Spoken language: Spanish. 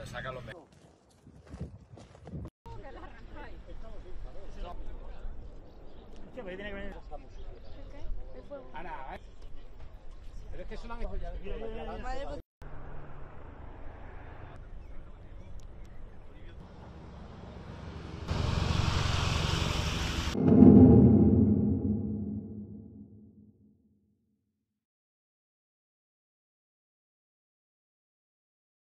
saca los mejores. Hostia, pues tiene que venir. ¿El fuego? Ana, pero es que eso lo han hecho ya. Vale, pues